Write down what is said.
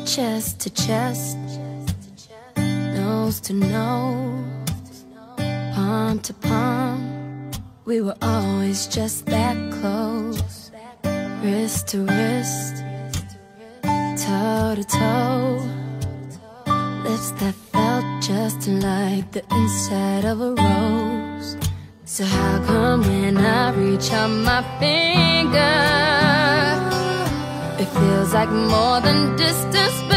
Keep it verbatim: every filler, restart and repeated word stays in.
chest to chest, nose to nose, palm to palm. We were always just that close, wrist to wrist, toe to toe, lips that felt just like the inside of a rose. So how come when I reach out my finger, it feels like more than distance?